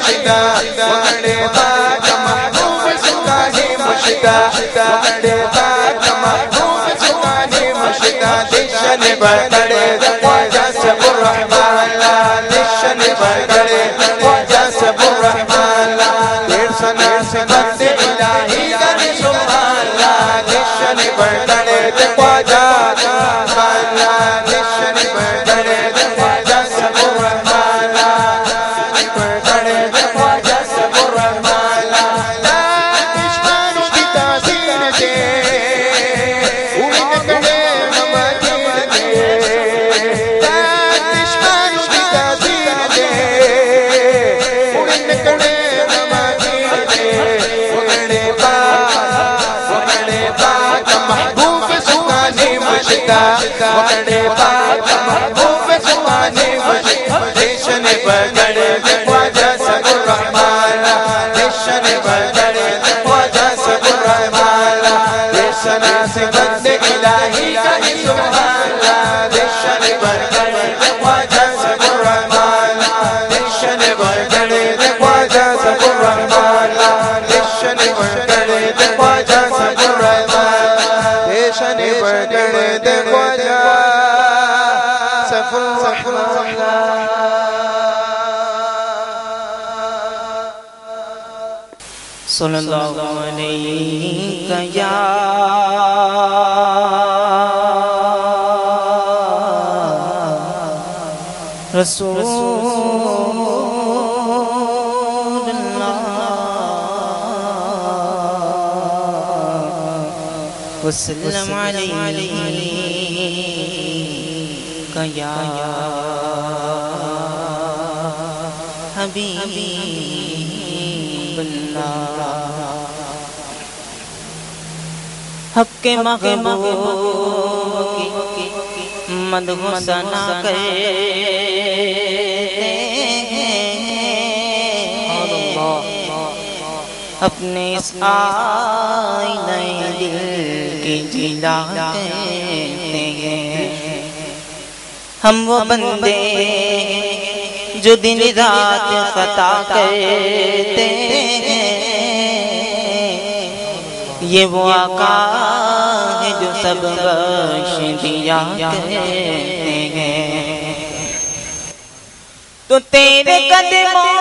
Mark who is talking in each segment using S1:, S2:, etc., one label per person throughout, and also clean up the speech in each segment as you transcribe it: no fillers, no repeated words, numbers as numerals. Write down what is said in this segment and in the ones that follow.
S1: مشدہ وکڑے پاک محبوب سکاہی مشدہ وکڑے پاک محبوب سکاہی مشدہ دشن بکڑے خواجہ سب الرحمن دشن بکڑے خواجہ سب الرحمن دیر سنا سے بند الہی گن سبحان اللہ دشن بکڑے خواجہ دشن بکڑے خواجہ سب الرحمن بکڑے خواجہ سب الرحمن لا دشمن کی تاثیر دے اوڑ نکڑے مدین دے لا دشمن کی تاثیر دے اوڑ نکڑے مدین دے وکڑے پاک محبوب سکانے مشدہ وکڑے پاک محبوب سکانے مشدہ دشن بکڑے خواجہ سب الرحمن دشن بکڑے خواجہ سب الرحمن دشنا سے بند الہی کا سبحان اللہ دشن بکڑے خواجہ سب الرحمن دشن بکڑے خواجہ سب الرحمن دشن بکڑے خواجہ سب الرحمن دشن بکڑے خواجہ سب الرحمن
S2: صلی اللہ علیہ یا رسول اللہ وسلم علیہ یا حبیب اللہ حق کے محبوب کی مدح ثنا کرتے اپنے اس آئینہ دل کی جلا کرتے ہیں ہم وہ بندے جو دن رات خطا کرتے ہیں یہ وہ آقا ہے جو سب بخش دیا کرتے ہیں تو تیرے قدموں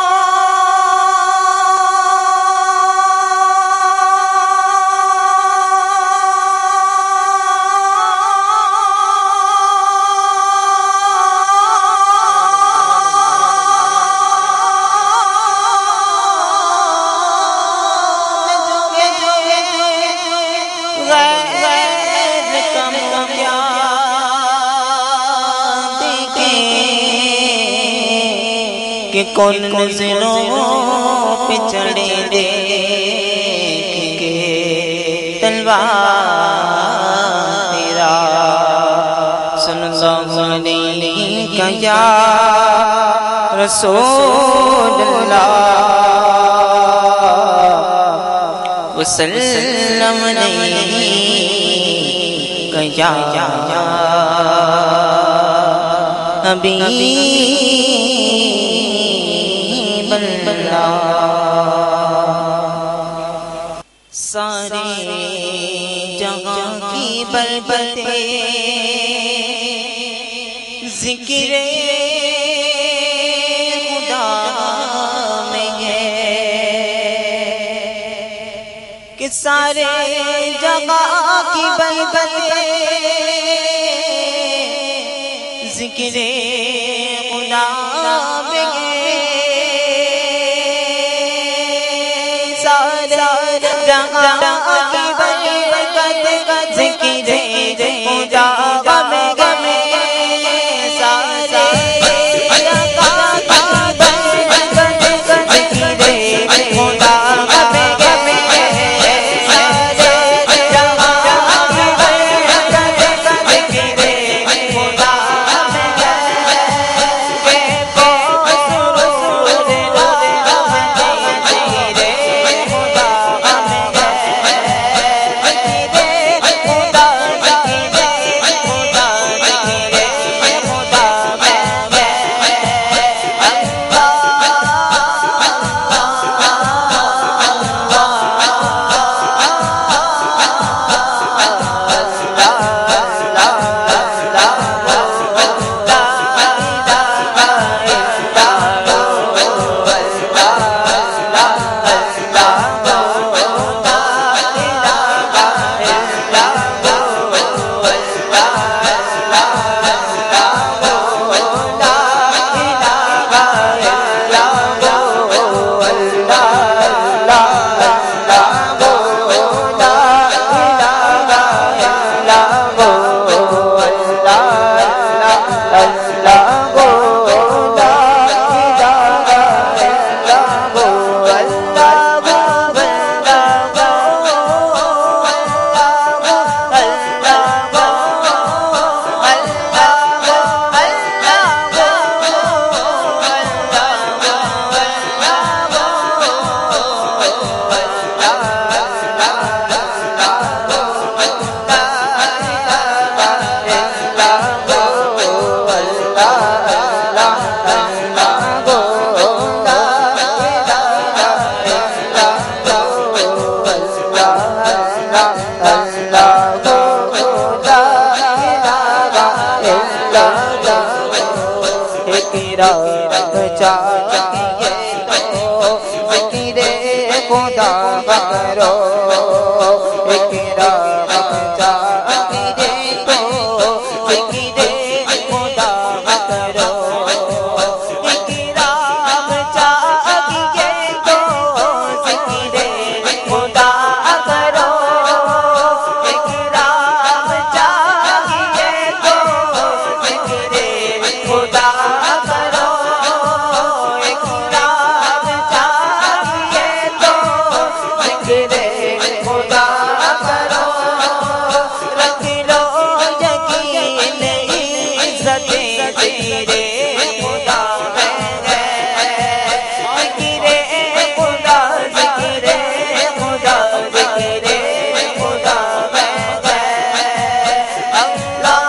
S2: کہ کون نظروں پہ چڑھے دے کے تلوار تیرا صلی اللہ علیہ یا رسول اللہ وسلم علیہ یا حبیب اللہ سارے جہاں کی بربتے ذکر خدا میں ہے کہ سارے جہاں کی بربتے ذکر خدا میں ہے سارے جہاں کی برکت ذکر خدا میں سارے جہاں کی برکت ذکر خدا خدا کرو اکرام چاہیے تو ذکر خدا کرو اکرام چاہیے تو ذکر خدا کرو اکرام چاہیے تو ذکر خدا کرو اکرام چاہیے تو ذکر خدا کرو رکھ لو یقین عزت ذکر خدا میں ہے ذکر خدا ذکر خدا ذکر خدا میں ہے اللہ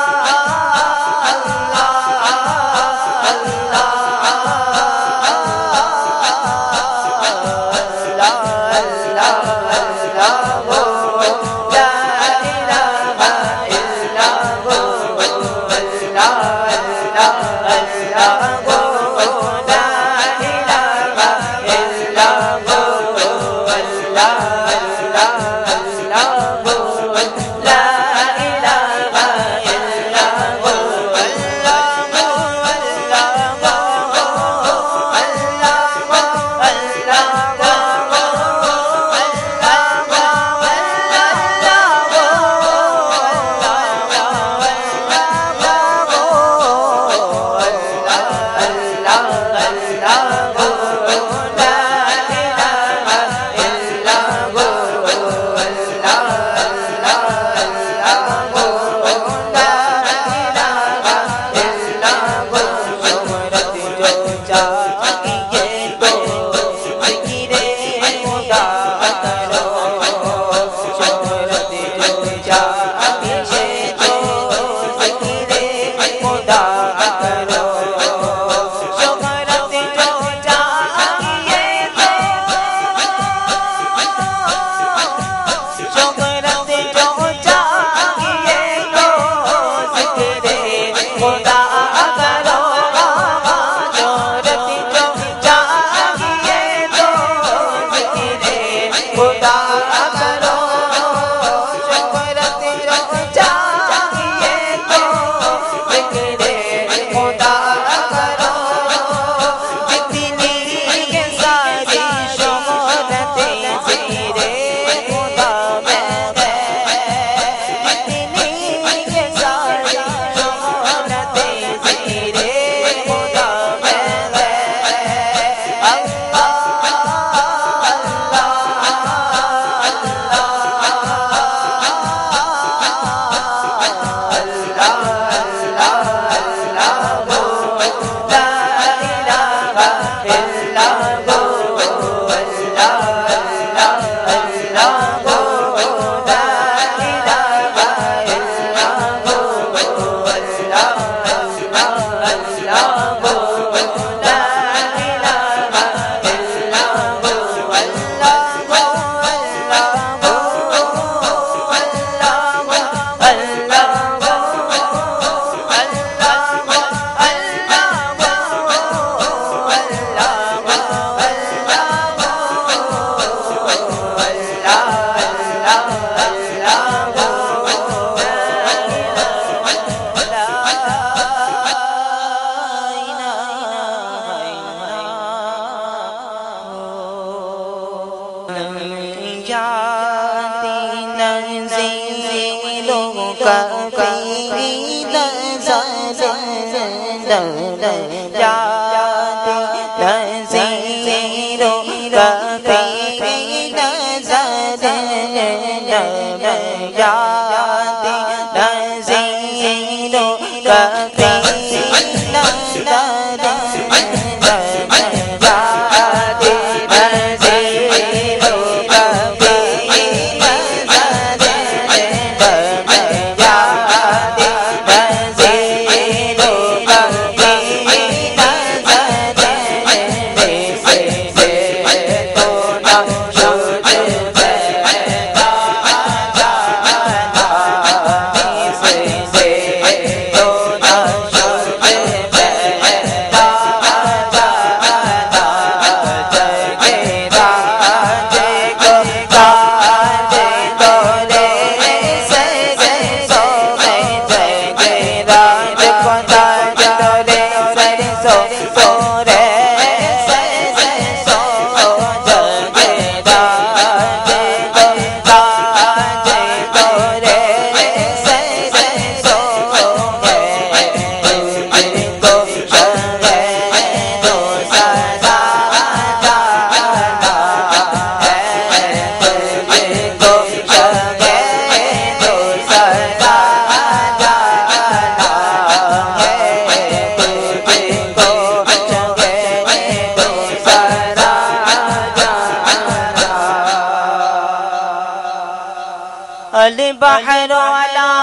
S2: البحر علا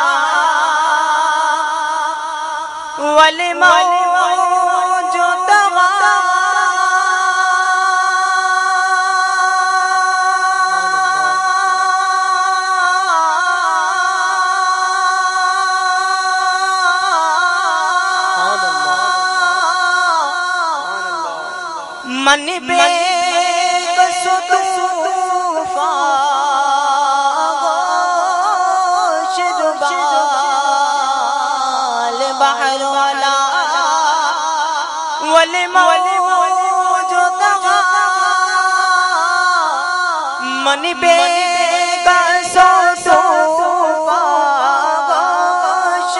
S2: والموج طغى من بے کس طوفان غوش دبال بحر علا والموج طغى من بے کس طوفان غوش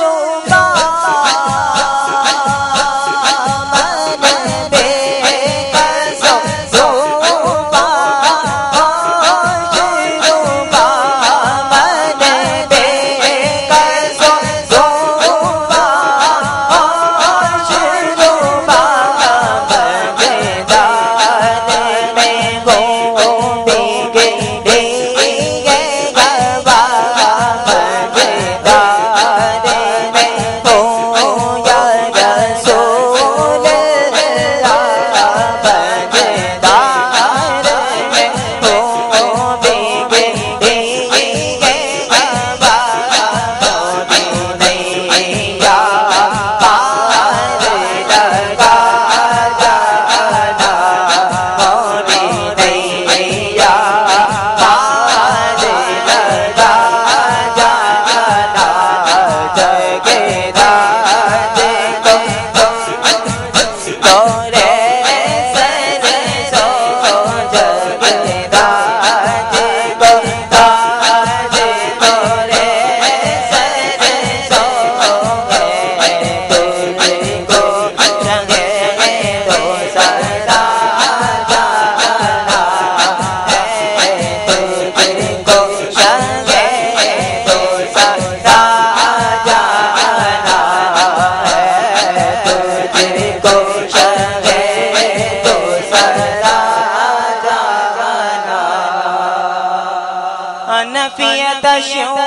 S2: نفیت شو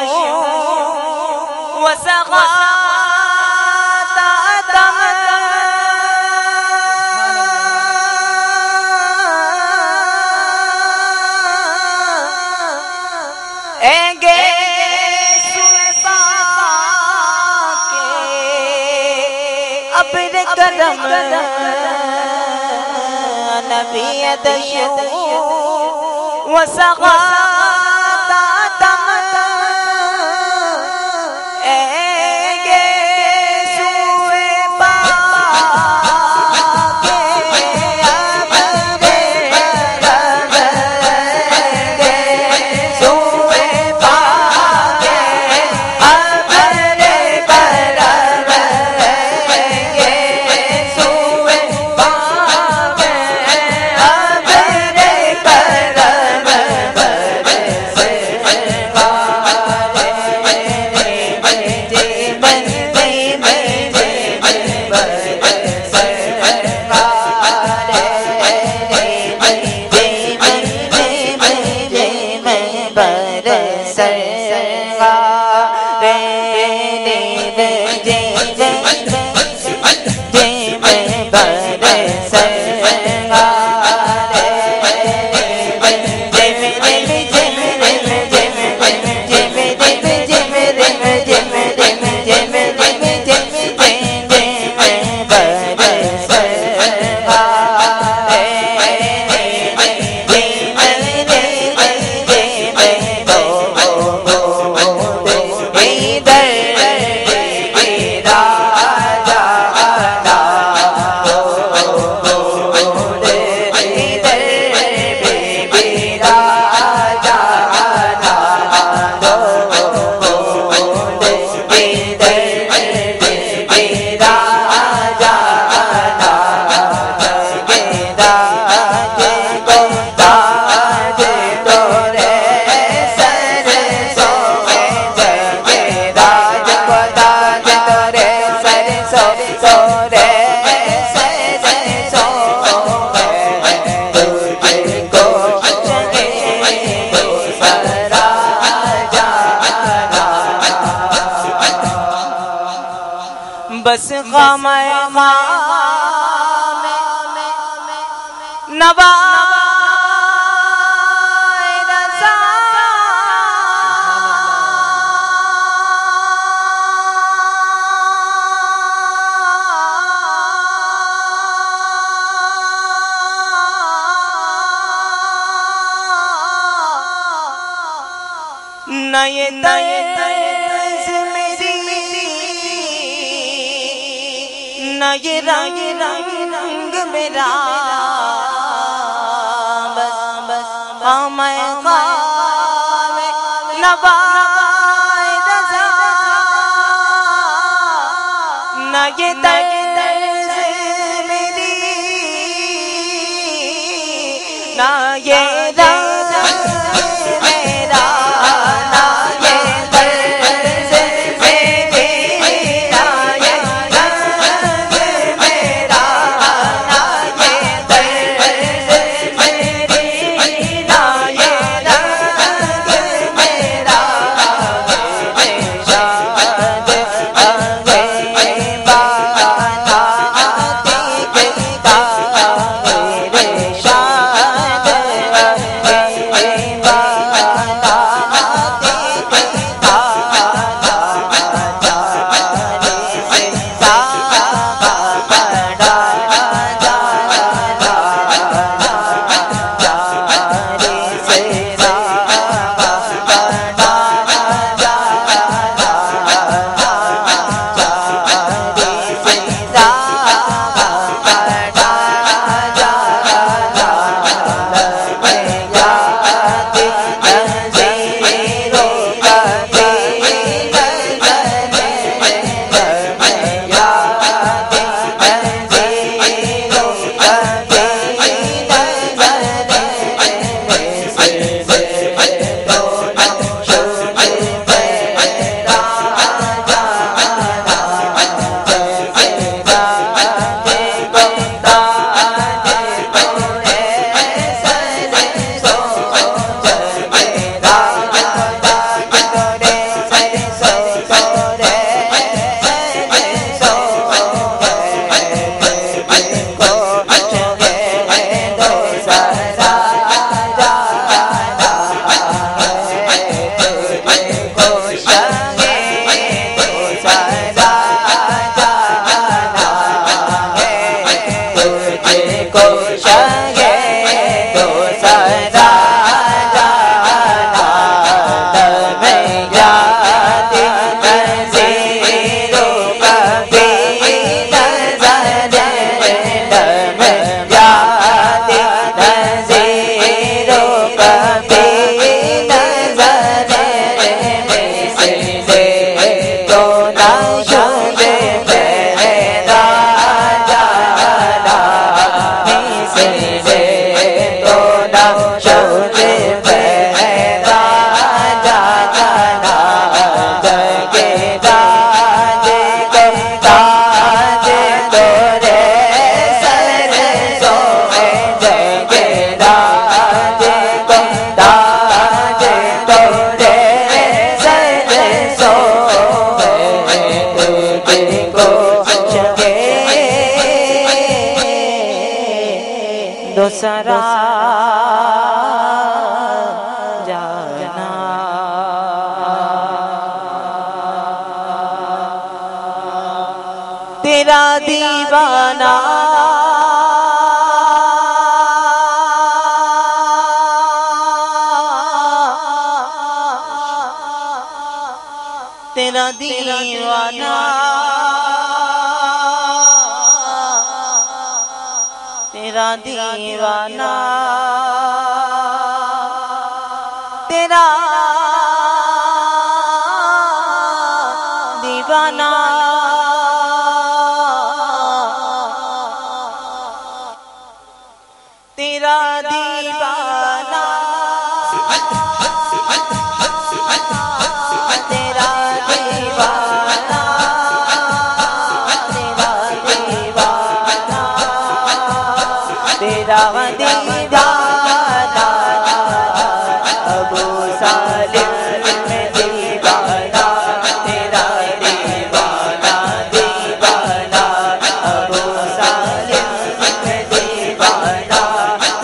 S2: وسقات دم اگے سوپا کے ابر کرم نفیت شو وسقات نئے طرز میری نئے رنگ میرا بس میں خواب نوائے رضا نئے طرز میری نئے رنگ دوسرا جانا تیرا دیوانہ تیرا دیوانہ تیرا دیوانہ تیرا دیوانہ تیرا دیوانہ ابو سالم میں دیوانہ تیرا دیوانہ دیوانہ ابو سالم میں دیوانہ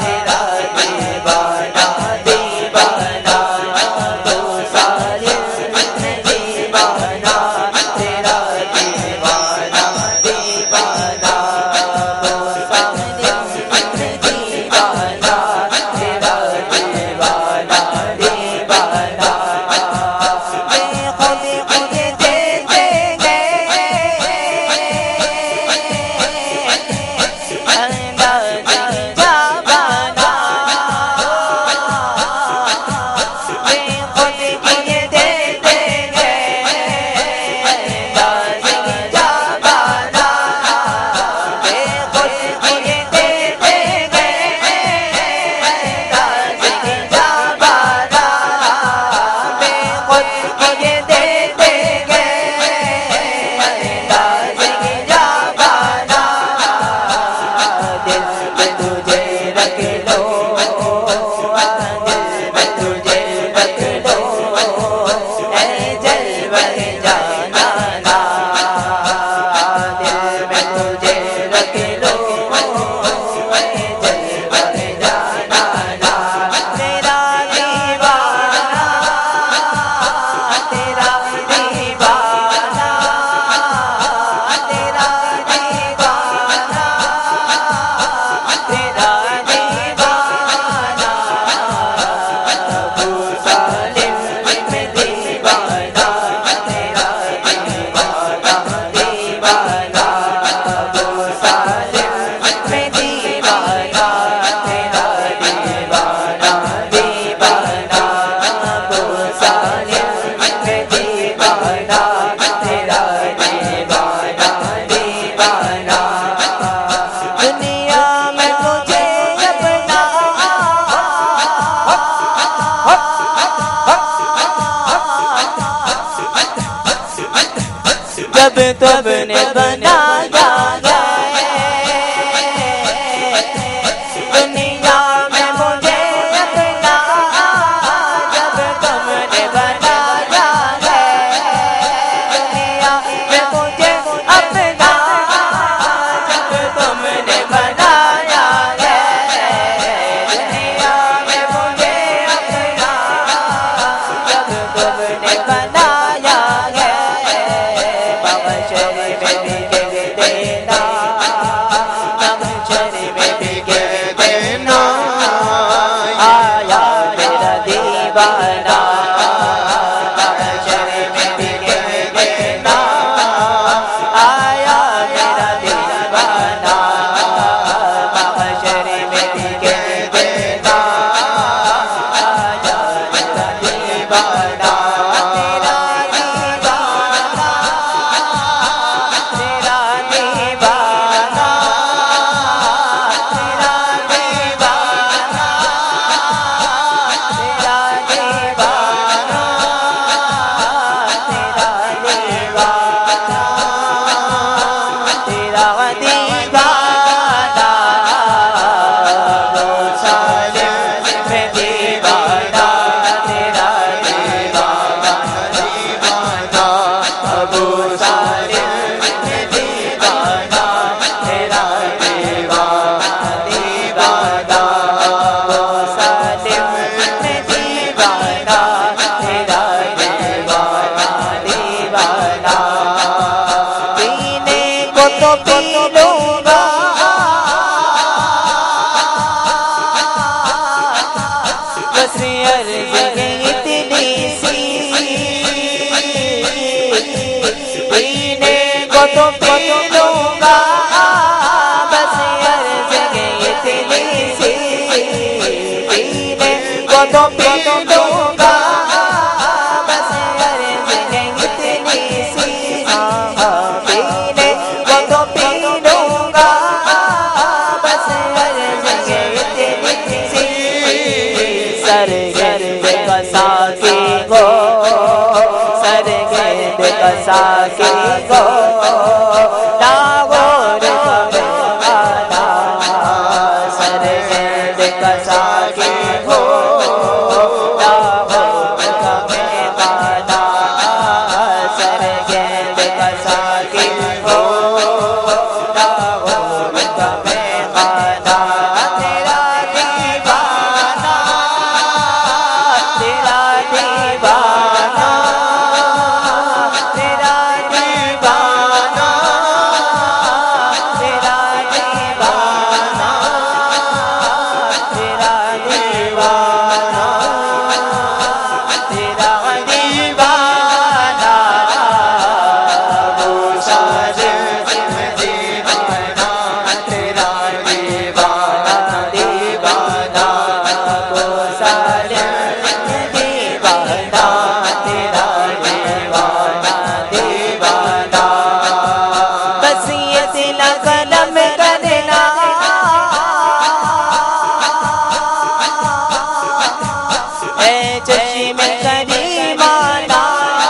S2: جب تم نے بنایا ہے دنیا میں مجھے اپنا، جب تم نے بنایا ہے دنیا میں مجھے اپنا، جب تم نے بنایا ہے دنیا میں مجھے اپنا، جب تم نے بنایا ہے محشر میں بھی گر دینا، محشر میں بھی گر دینا، آیا میرا دیوانہ محشر میں بھی گر دینا، آیا میرا دیوانہ محشر میں بھی گر دینا، آیا میرا دیوانہ، تیرا دیوانہ، تیرا دیوانہ، تیرا دیوانہ، تیرا دیوانہ، تیرا دیوانہ، تیرا دیوانہ، وہ سالم میں دیوانہ، تیرا دیوانہ، ابو سالم میں دیوانہ، تیرا دیوانہ، دیوانہ، ابو سالم میں دیوانہ، تیرا دیوانہ، دیوانہ، پینے کو تو پی لوں گا، بس عرض ہے اتنی سی، پینے کو تو پی لوں گا، بس عرض ہے اتنی سی، پینے کو تو پی لوں گا، بس عرض ہے اتنی سی، پینے کو تو پی لوں گا، بس عرض ہے اتنی سی، سرگرد کا ساقی گو، سرگرد کا ساقی گو، لاہور کا مہمانہ، سرگرد کا ساقی گو، لاہور کا مہمانہ، سرگرد کا ساقی گو، لاہور کا مہمانہ، تیرا دیوانہ، تیرا دیوانہ، تیرا دیوانہ، تیرا دیوانہ، تیرا دیوانہ، تیرا دیوانہ، وہ سالم میں دیوانہ، تیرا دیوانہ، دیوانہ، وہ سالم میں دیوانہ، تیرا دیوانہ، دیوانہ، بس یہ دل قلم کرنا، اے چشم کریمانہ،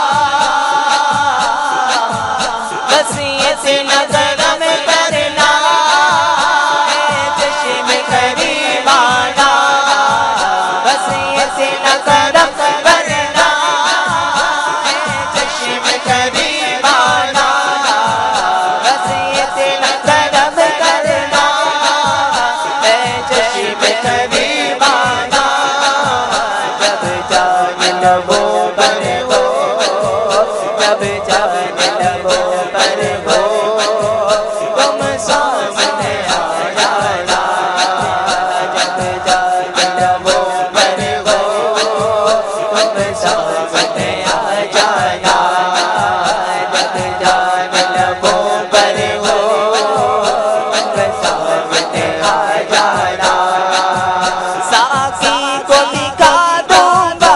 S2: بس یہ دل قلم کرنا، اے چشم کریمانہ، بس یہ دل قلم کرنا، اے چشم کریمانہ، بس یہ دل قلم کرنا، اے چشم کریمانہ، جب جان لبوں پر ہو، جب جان لبوں پر ہو، تم سامنے آ جانا، جب جان لبوں پر ہو، تم سامنے آ جانا، جب جان لبوں پر ہو، تم سامنے آ جانا، ساقی کو دکھا دوں گا،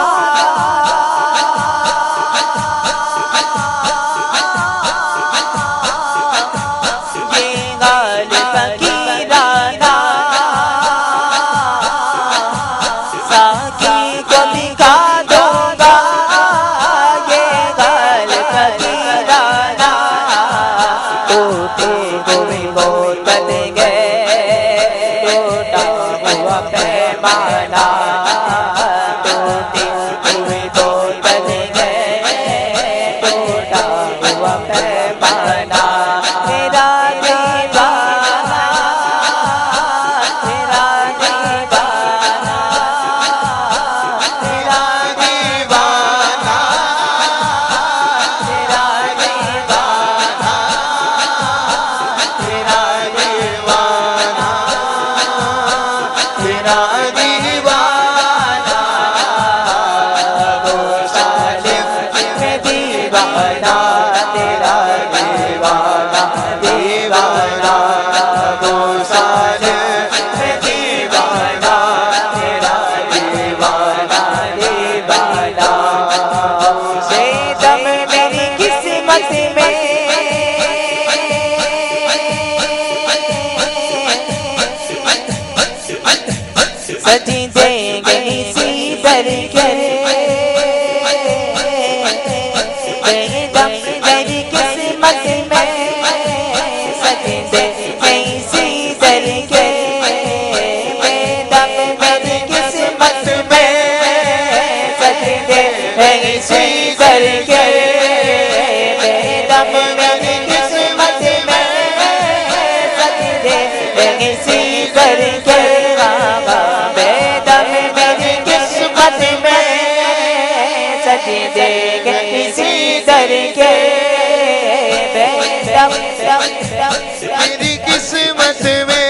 S2: پیمانہ ٹوٹے ہوئے بوتل ہے ٹوٹا ہوا پیمانہ تیرا دیوانہ تیرا دیوانہ تیرا دیوانہ تیرا دیوانہ
S1: تیرا دیوانہ تیرا دیوانہ
S2: وہ سالم میں دیوانہ تیرا دیوانہ دیوانہ وہ سالم میں دیوانہ تیرا دیوانہ دیوانہ سے دم میری قسمت میں سجدے گئی سی در کے بے دم میری قسمت میں سجدے گئی سی در کے بے دم میری قسمت میں سجدے گئی سی در کے بے دم میری قسمت میں سجدے گئی سی در کے سجدے کسی در کے
S1: میری قسمت میں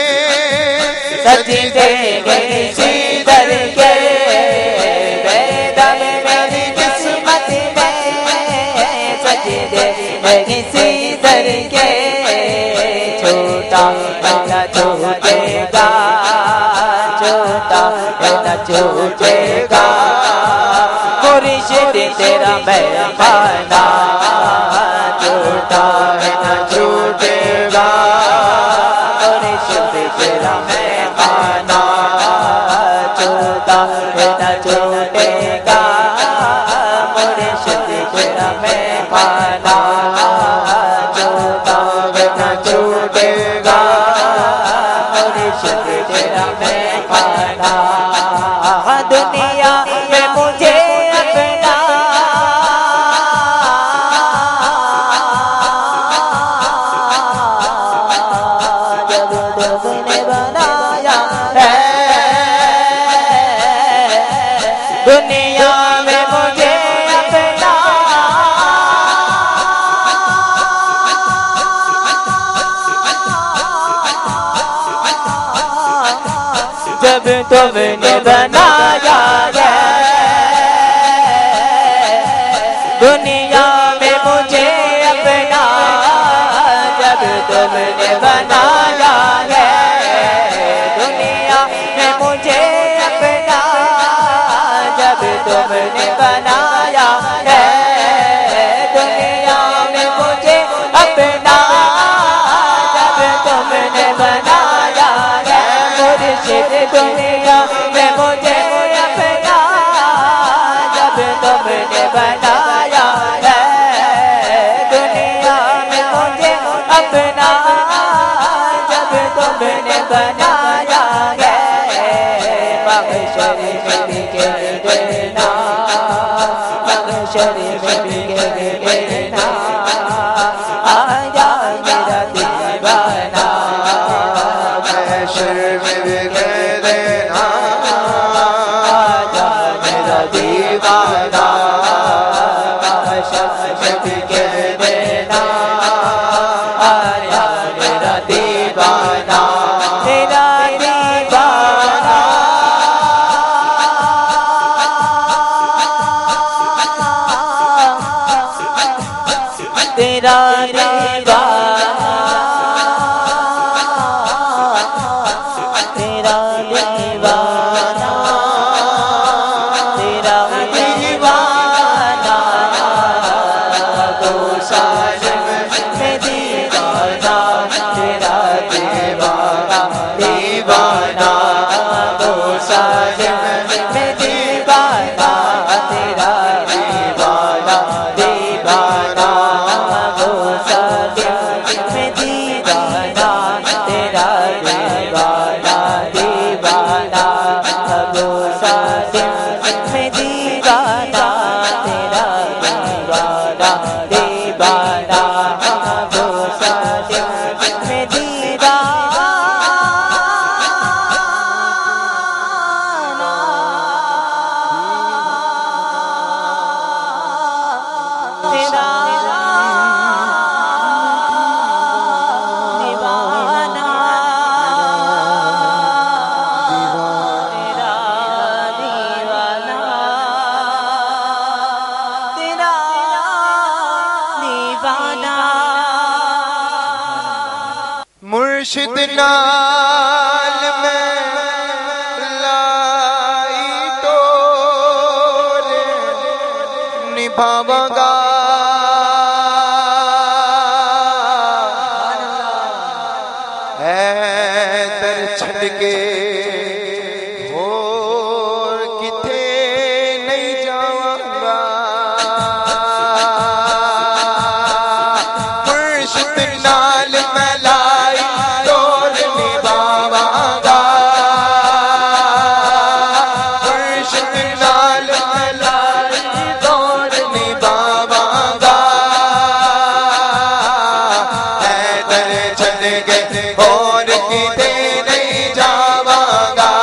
S2: سجدے کسی در کے بیدم میری قسمت میں سجدے کسی در کے چھوٹا نہ چھوٹے گا چھوٹا نہ چھوٹے گا مرشد تیرا مہمانہ چھوٹا ہے نہ چھوٹے گا مرشد تیرا مہمانہ چھوٹا ہے نہ چھوٹے گا مرشد تیرا مہمانہ چھوٹا ہے نہ چھوٹے گا مرشد تیرا مہمانہ دنیا میں مجھے دنیا میں مجھے اپنا جب تم نے بنایا ہے دنیا میں مجھے اپنا جب تم نے بنایا ہے دنیا میں مجھے اپنا جب تم نے بنایا ہے دنیا میں مجھے اپنا جب تم نے بنایا ہے مرشد دنیا میں مجھے اپنا جب تم نے بنایا ہے دنیا میں مجھے اپنا جب تم نے بنایا ہے محشر میں بھی کہہ دینا محشر میں بھی کہہ دینا آیا میرا دیوانہ
S1: محشر میں بھی کہہ دینا
S2: آیا میرا دیوانہ محشر میں بھی کہہ دینا آیا میرا دیوانہ تیرا دیوانہ تیرا دیوانہ تیرا دیوانہ تیرا دیوانہ دو سال میں دیوانہ تیرا دیوانہ دیوانہ دو سال میں دیوانہ تیرا دیوانہ دیوانہ دو سال میں دیوانہ تیرا دیوانہ دیوانہ
S1: مرشد نال میں لائی ٹورے نبھاواں گا حیدر چھڈ کے اور کتے نہیں جاواں گا مرشد نال میں لائی ٹور نبھاواں گا مرشد نال میں لائی ٹور نبھاواں گا حیدر چھڈ کے اور کتے نہیں جاواں گا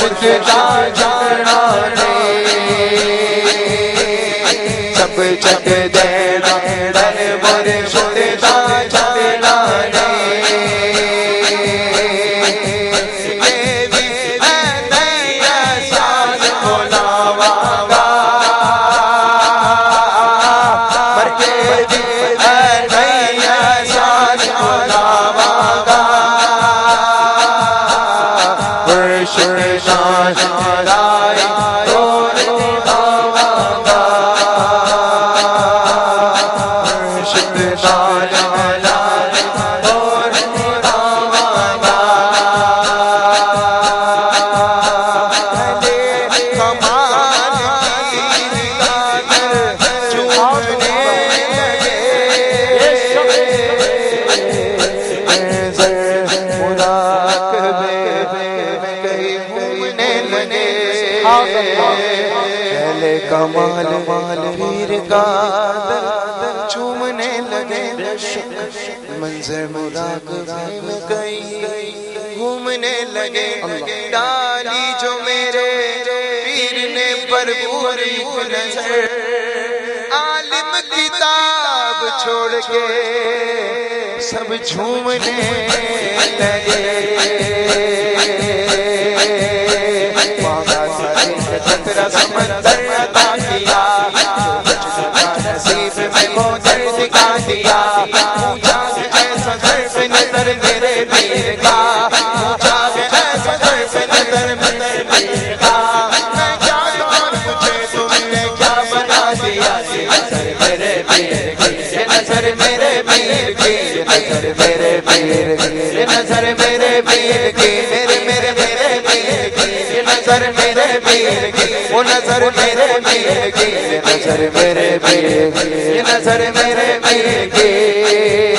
S1: سجدہ چڑھانے سب جگ دینا دربار سجدہ چڑھانے کمال پیر کا در چومنے لگے منظر مراقبے میں کئی گھومنے لگے ڈالی جو میرے پیر نے بھرپور نظر عالم کتاب چھوڑ کے سب جھومنے لگے خطرہ سمندر عطا کیا نصیب میں وہ درد کا دیا پوچھا ایسا ظرف نظر میرے پیر کا پوچھا ایسا ظرف نظر میرے پیر کا میں کیا دور مجھے تم نے کیا بنا دیا یہ نظر میرے پیر کی یہ نظر میرے پیر کی یہ نظر میرے پیر کی یہ نظر میرے پیر کی میرے میرے میرے پیر کی یہ نظر میرے پیر کی وہ نظر میرے پیر کی یہ نظر میرے پیر کی یہ نظر میرے پیر کی